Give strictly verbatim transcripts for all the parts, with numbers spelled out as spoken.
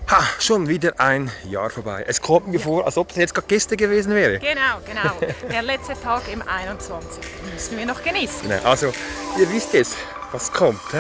Ha, schon wieder ein Jahr vorbei. Es kommt mir vor, als ob es jetzt gerade gestern gewesen wäre. Genau, genau. Der letzte Tag im einundzwanzig müssen wir noch genießen. Genau, also, ihr wisst jetzt, was kommt. He?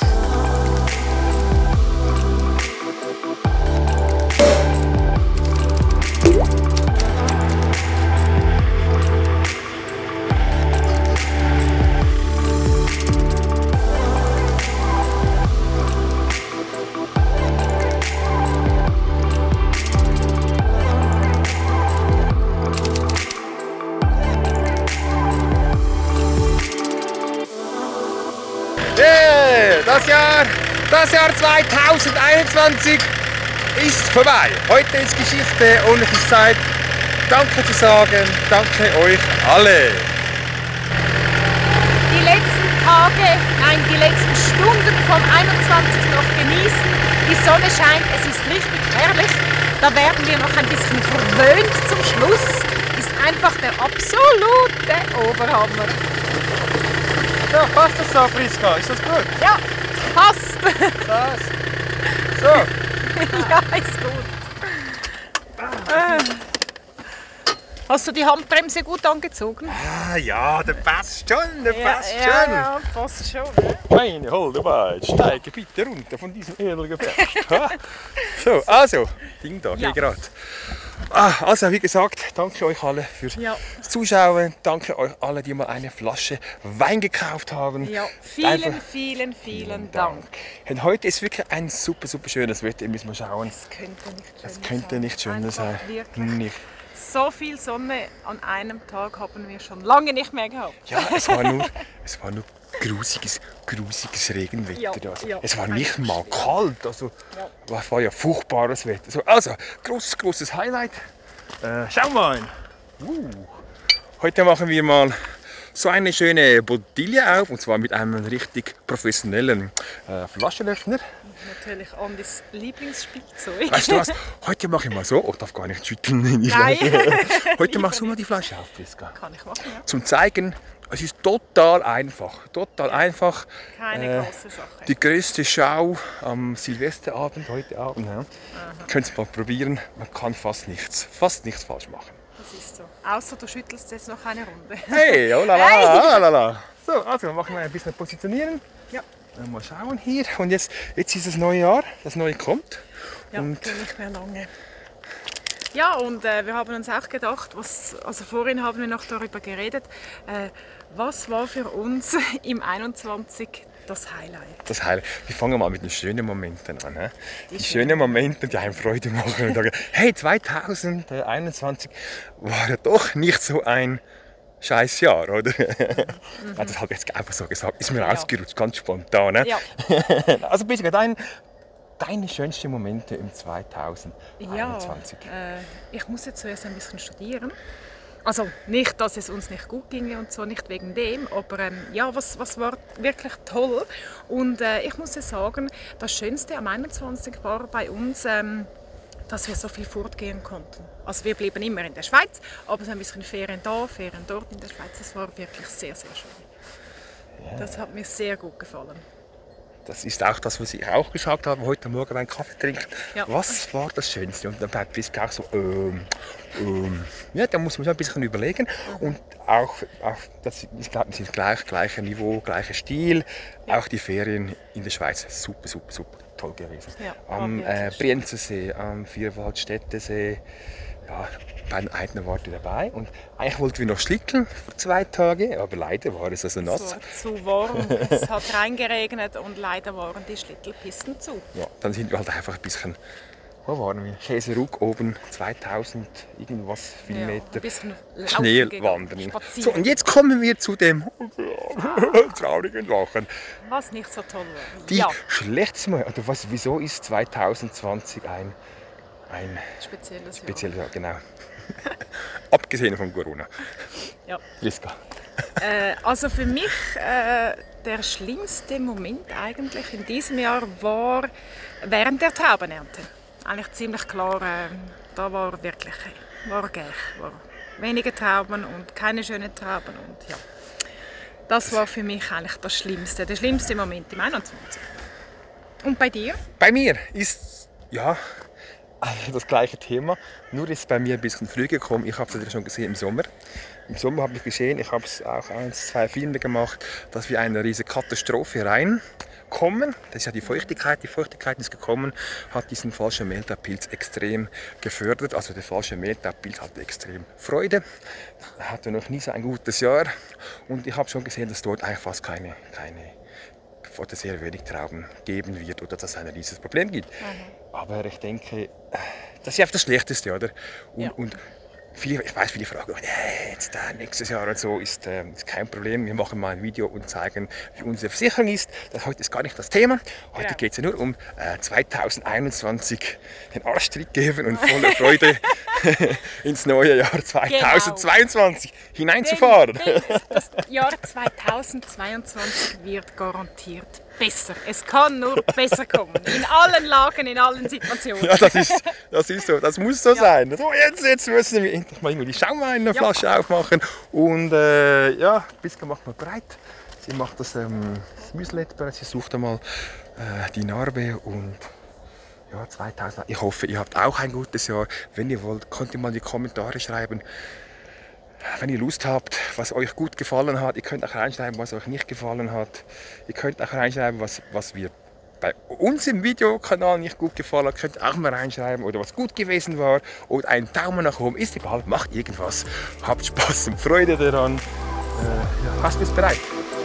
Das Jahr, das Jahr zweitausendeinundzwanzig ist vorbei. Heute ist Geschichte und es ist Zeit, Danke zu sagen. Danke euch alle. Die letzten Tage, nein, die letzten Stunden vom einundzwanzig noch genießen. Die Sonne scheint, es ist richtig herrlich. Da werden wir noch ein bisschen verwöhnt zum Schluss. Ist einfach der absolute Oberhammer. So, passt das so, Priska? Ist das gut? Ja, passt. Das. So. Ja, ist gut. Äh. Hast du die Handbremse gut angezogen? Ah ja, der passt schon, der Ja, passt ja, schon. ja, passt schon. Ne? Meine Holde Weid, steige bitte runter von diesem edlen Pferd. So, also, Ding da, Ja. geh gerade. Ah, also, wie gesagt, danke euch alle fürs Ja. Zuschauen. Danke euch alle, die mal eine Flasche Wein gekauft haben. Ja, vielen, Einfach vielen, vielen Dank. Und heute ist wirklich ein super, super schönes Wetter. Müssen wir schauen. Es könnte nicht schöner Es könnte sein. nicht schöner Einfach sein. Wirklich. Nicht. So viel Sonne an einem Tag haben wir schon lange nicht mehr gehabt. Ja, es war nur, es war nur grusiges, grusiges Regenwetter. Ja, Also, ja. es war nicht Eigentlich mal schlimm. kalt. Also, Ja. es war ja furchtbares Wetter. So, also, großes, großes Highlight. Äh, schau mal. Uh. Heute machen wir mal so eine schöne Bottiglie auf. Und zwar mit einem richtig professionellen äh, Flaschenöffner. Natürlich Andis Lieblingsspielzeug. Weißt du was? Heute mache ich mal so. Oh, ich darf gar nicht schütteln in die Nein. Flasche. Heute machst du mal die Flasche auf, Priska. Kann ich machen, ja. Zum zeigen, es ist total einfach. Total einfach. Keine Äh, große Sache. Die größte Schau am Silvesterabend, heute Abend. Ja. Könnt ihr mal probieren. Man kann fast nichts, fast nichts falsch machen. Das ist so. Außer du schüttelst jetzt noch eine Runde. Hey, oh la la, Hey. oh la la. So, also machen wir ein bisschen positionieren. Ja. Mal schauen hier. Und jetzt, jetzt ist das neue Jahr, das neue kommt. Ja, Und- geht nicht mehr lange. Ja, und äh, wir haben uns auch gedacht, was, also vorhin haben wir noch darüber geredet, äh, was war für uns im einundzwanzig das Highlight? Das Highlight. Wir fangen mal mit den schönen Momenten an. He? Die, Die schönen Momente, die einem Freude machen. Und sagen, hey, zweitausendeinundzwanzig war ja doch nicht so ein scheiß Jahr, oder? Mhm. Das habe ich jetzt einfach so gesagt. Ist mir Ja. ausgerutscht, ganz spontan. Ne? Ja, Also bitte, dein, deine schönsten Momente im zweitausendeinundzwanzig. ja äh, ich muss jetzt zuerst ein bisschen studieren. Also nicht, dass es uns nicht gut ginge und so, nicht wegen dem, aber ähm, ja, was, was war wirklich toll. Und äh, ich muss ja sagen, das Schönste am einundzwanzig war bei uns, ähm, dass wir so viel fortgehen konnten. Also wir blieben immer in der Schweiz, aber so ein bisschen Ferien da, Ferien dort in der Schweiz. Das war wirklich sehr, sehr schön. Das hat mir sehr gut gefallen. Das ist auch das, was ich auch gesagt habe, heute Morgen einen Kaffee trinken. Ja. Was war das Schönste? Und dann bleibt Priska auch so, ähm, ähm. Ja, da muss man schon ein bisschen überlegen. Und auch, auch das, ich glaube, wir sind gleich, gleiches Niveau, gleicher Stil. Ja. Auch die Ferien in der Schweiz, super, super, super toll gewesen. Ja, Am war äh, wirklich Brienzensee, am Vierwaldstättensee. Ja, bei den einen waren wir dabei. Und eigentlich wollten wir noch schlitteln für zwei Tage, aber leider war es also Es nass. war zu warm, es hat reingeregnet und leider waren die Schlittelpisten zu. Ja, dann sind wir halt einfach ein bisschen, wo waren wir? Käseruck oben, zweitausend irgendwas Ja, Kilometer ein bisschen laufen Schnee gegangen, wandern. spazieren. So, und jetzt kommen wir zu dem traurigen Wochen. Was nicht so toll war. Die Ja, schlechteste Mal, oder was, wieso ist zweitausendzwanzig ein, ein spezielles spezieller Jahr, genau. Abgesehen von Corona. Jahr. Priska. Ja. Äh, also für mich äh, der schlimmste Moment eigentlich in diesem Jahr war während der Traubenernte. Eigentlich ziemlich klar, äh, da war wirklich war gleich, war wenige Trauben und keine schönen Trauben und ja. Das war für mich eigentlich das Schlimmste, der schlimmste Moment im einundzwanzig. Und bei dir? Bei mir ist, ja, das gleiche Thema, nur ist es bei mir ein bisschen früh gekommen. Ich habe es ja schon gesehen im Sommer. Im Sommer habe ich gesehen, ich habe es auch ein, zwei Filme gemacht, dass wir eine riesige Katastrophe reinkommen. Das ist ja die Feuchtigkeit. Die Feuchtigkeit ist gekommen, hat diesen falschen Mehltaupilz extrem gefördert. Also der falsche Mehltaupilz hatte extrem Freude. Er hatte noch nie so ein gutes Jahr. Und ich habe schon gesehen, dass dort eigentlich fast keine, keine oder sehr wenig Trauben geben wird oder dass es ein riesiges Problem gibt. Mhm. Aber ich denke, das ist einfach das Schlechteste, oder? Und, ja. und viele, ich weiß, viele fragen, hey, jetzt äh, nächstes Jahr und so ist, äh, ist kein Problem. Wir machen mal ein Video und zeigen, wie unsere Versicherung ist. Das heute ist gar nicht das Thema. Heute genau. geht es ja nur um äh, zweitausendeinundzwanzig den Arschtritt geben und voller Freude ins neue Jahr zweitausendzweiundzwanzig genau. hineinzufahren. Denn, denn das Jahr zweitausendzweiundzwanzig wird garantiert besser. Es kann nur besser kommen. In allen Lagen, in allen Situationen. Ja, das ist, das ist so. Das muss so ja. sein. So, jetzt, jetzt müssen wir endlich mal die Schaumweinflasche ja. aufmachen. Und äh, ja, Priska macht mal bereit. Sie macht das, ähm, das Müslet bereit. Sie sucht einmal äh, die Narbe und ja, zweitausend. Ich hoffe, ihr habt auch ein gutes Jahr. Wenn ihr wollt, könnt ihr mal in die Kommentare schreiben. Wenn ihr Lust habt, was euch gut gefallen hat, ihr könnt auch reinschreiben, was euch nicht gefallen hat. Ihr könnt auch reinschreiben, was, was wir bei uns im Videokanal nicht gut gefallen hat. Könnt ihr auch mal reinschreiben, oder was gut gewesen war. Oder einen Daumen nach oben, ist egal, macht irgendwas. Habt Spaß und Freude daran. Äh, ja, hast du es bereit?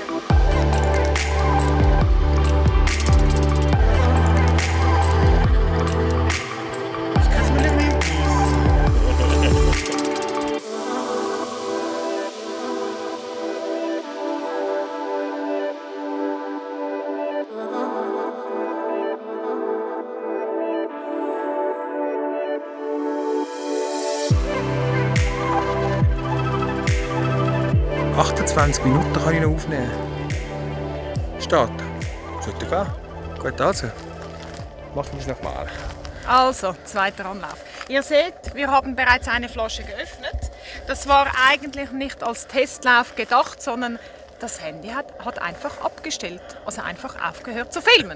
achtundzwanzig Minuten kann ich noch aufnehmen. Starten. Sollte gehen. Gut, also. Machen wir es nochmal. Also, zweiter Anlauf. Ihr seht, wir haben bereits eine Flasche geöffnet. Das war eigentlich nicht als Testlauf gedacht, sondern das Handy hat, hat einfach abgestellt. Also einfach aufgehört zu filmen.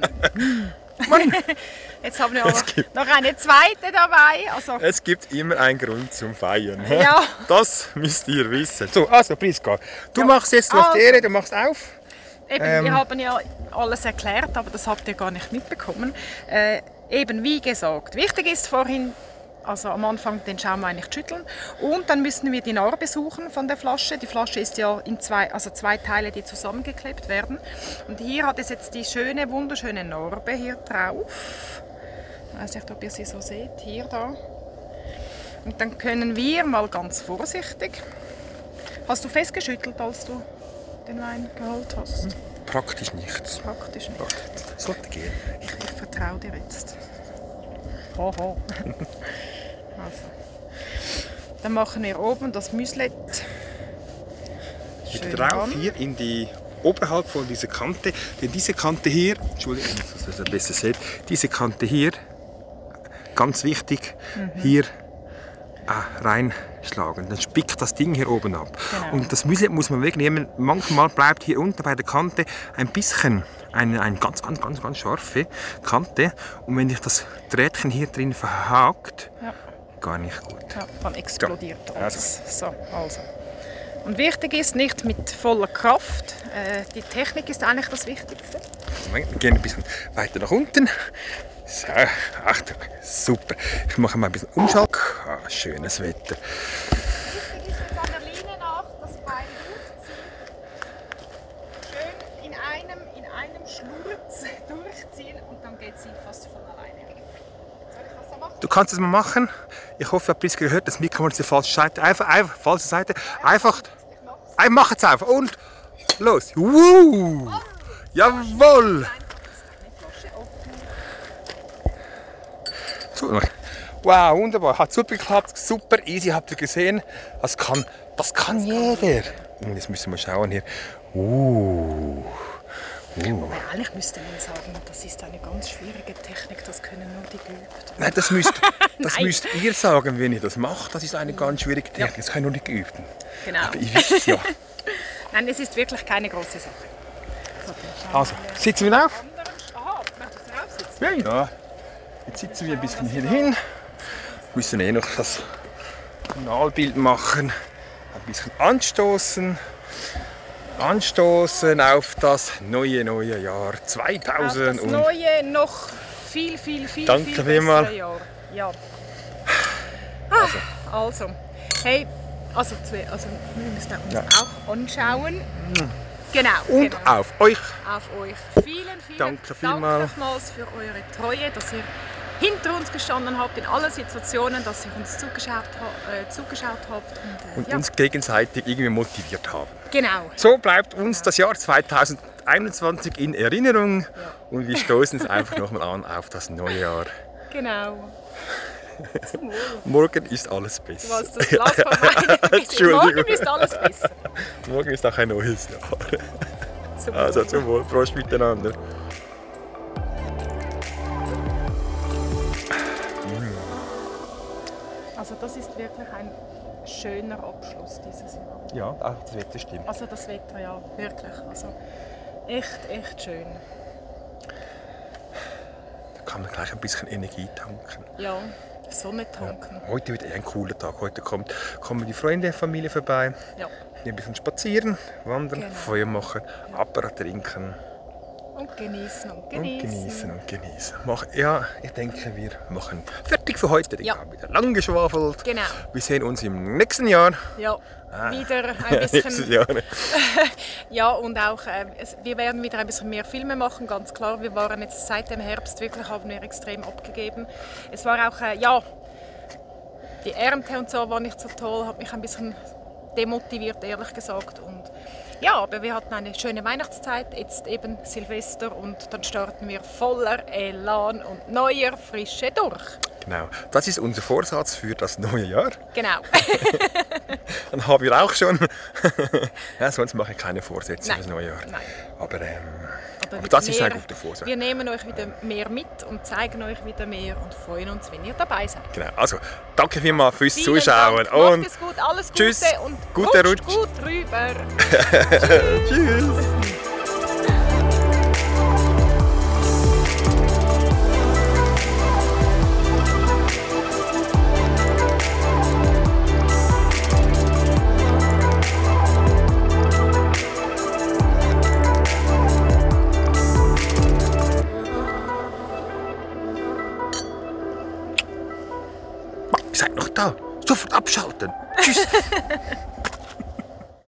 Jetzt haben wir aber noch eine zweite dabei. Also es gibt immer einen Grund zum Feiern. Ja. Das müsst ihr wissen. So, also Priska, du ja. machst jetzt also. die Ehre, du machst auf. Eben, ähm. Wir haben ja alles erklärt, aber das habt ihr gar nicht mitbekommen. Äh, eben wie gesagt, wichtig ist vorhin, also am Anfang den Schaumwein nicht schütteln und dann müssen wir die Narbe suchen von der Flasche. Die Flasche ist ja in zwei, also zwei Teile, die zusammengeklebt werden. Und hier hat es jetzt die schöne, wunderschöne Narbe hier drauf. Ich weiß nicht, ob ihr sie so seht, hier da. Und dann können wir mal ganz vorsichtig. Hast du festgeschüttelt, als du den Wein geholt hast? Praktisch nichts. Praktisch nicht. Das sollte gehen. Ich, ich vertraue dir jetzt. Hoho. Also. Dann machen wir oben das Müslet schön drauf, an. Hier in die oberhalb von dieser Kante. Denn diese Kante hier, Entschuldigung, dass ihr das besser seht, diese Kante hier, ganz wichtig, mhm. hier äh, reinschlagen. Dann spickt das Ding hier oben ab. Genau. Und das Müslet muss man wegnehmen. Manchmal bleibt hier unten bei der Kante ein bisschen eine, eine ganz, ganz, ganz, ganz scharfe Kante. Und wenn sich das Drähtchen hier drin verhakt, ja. gar nicht gut. Ja, dann explodiert ja. alles. So, also. Und wichtig ist, nicht mit voller Kraft. Äh, die Technik ist eigentlich das Wichtigste. Wir gehen ein bisschen weiter nach unten. So, Achtung, super. Ich mache mal ein bisschen Umschlag. Ah, schönes Wetter. Wichtig ist jetzt an der Linie nach das Bein durchziehen. Schön in einem, in einem Schlurz durchziehen und dann geht sie fast von alleine. Soll ich das so machen? Du kannst es mal machen. Ich hoffe, ihr habt es gehört, das Mikrofon ist die falsche Seite. Einfach, einfach, falsche Seite. Einfach, einfach mach es einfach und los. Woo! Jawohl! Wow, wunderbar. Hat super geklappt, super easy, habt ihr gesehen. Das kann, das kann jeder. Und jetzt müssen wir schauen hier. Uh. Uh. Aber eigentlich müsste man sagen, das ist eine ganz schwierige Technik, das können nur die Geübten. Nein, das müsst, das müsst ihr sagen, wenn ihr das macht. Das ist eine ganz schwierige Technik, ja. Das können nur die Geübten. Genau. Aber ihr wisst es ja. Nein, es ist wirklich keine große Sache. So, also, sitzen wir auf? Aha, möchtest du drauf sitzen? Ja, ja. Jetzt sitzen wir ein bisschen hier hin. müssen eh noch das Kanalbild machen. Ein bisschen anstoßen. Anstoßen auf das neue, neue Jahr zweitausend. Auf das neue, noch viel, viel, viel, Danke viel vielmals. bessere Jahr. Ja. Ah, also, hey, also, zwei, also wir müssen uns Ja. auch anschauen. Genau. Und genau. auf euch. Auf euch. Vielen, vielen Danke Dank vielmals. nochmals für eure Treue, dass ihr hinter uns gestanden habt in allen Situationen, dass ihr uns zugeschaut, ha äh, zugeschaut habt. Und, äh, Und ja. uns gegenseitig irgendwie motiviert haben. Genau. So bleibt uns das Jahr zweitausendeinundzwanzig in Erinnerung. Ja. Und wir stoßen es einfach nochmal an auf das neue Jahr. Genau. Zum Wohl. Morgen ist alles besser. Was das Glas von meinem Entschuldigung. Morgen ist alles besser. Morgen ist auch ein neues Jahr. Zum Also Wohl. zum Wohl. Prost miteinander. Also das ist wirklich ein schöner Abschluss dieses Jahr. Ja, auch das Wetter stimmt. Also das Wetter, ja, wirklich. Also echt, echt schön. Da kann man gleich ein bisschen Energie tanken. Ja, Sonne tanken. Heute wird eher ein cooler Tag. Heute kommt, kommen die Freunde, Familie vorbei. Ja. Ein bisschen spazieren, wandern, Genau. Feuer machen, Apparat trinken Und genießen und und genießen. genießen und genießen. Mach, ja, ich denke, wir machen fertig für heute. Ich Ja. habe wieder lang geschwafelt. Genau. Wir sehen uns im nächsten Jahr. Ja, Ah. wieder ein Nächstes bisschen. Jahr. Ja, und auch, äh, es, wir werden wieder ein bisschen mehr Filme machen, ganz klar. Wir waren jetzt seit dem Herbst wirklich, haben wir extrem abgegeben. Es war auch, äh, ja, die Ernte und so war nicht so toll, hat mich ein bisschen demotiviert, ehrlich gesagt. Und ja, aber wir hatten eine schöne Weihnachtszeit, jetzt eben Silvester und dann starten wir voller Elan und neuer Frische durch. Genau, das ist unser Vorsatz für das neue Jahr. Genau. Dann haben wir auch schon. Ja, sonst mache ich keine Vorsätze Nein. für das neue Jahr. Nein. Aber ähm, Aber Aber wieder das ist ein mehr- guter Vorsatz. Wir nehmen euch wieder mehr mit und zeigen euch wieder mehr und freuen uns, wenn ihr dabei seid. Genau. Also, danke vielmals fürs Vielen Zuschauen Dank. Macht und es gut, alles Gute tschüss. und Guten rutscht Rutsch. gut rüber. tschüss. Ihr seid noch da. Sofort abschalten. Tschüss.